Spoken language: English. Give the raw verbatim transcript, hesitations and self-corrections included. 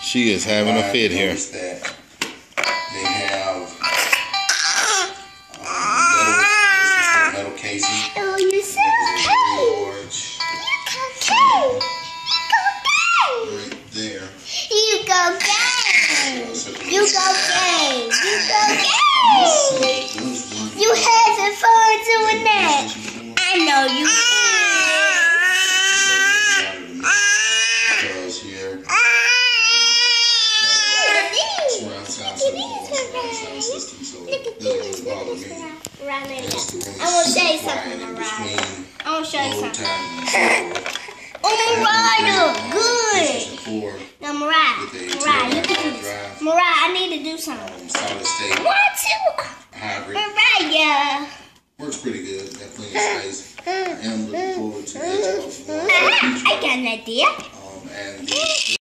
She is having a fit here. That they have um, metal, metal casing. Oh, you're so large. Right there. You go game. You go game. You go game. You having fun doing that? I know you. Because here, surround sound system, so it doesn't really bother me. I'm gonna show you something, Mariah. I'm gonna show you something. Oh, Mariah, good. Now, Mariah, Mariah, you can do this. Mariah, I need to do something. Solid state. What you? Hybrid. Mariah. Works pretty good. Got plenty of space. I am looking forward to the Xbox One. I got an idea. Um, and the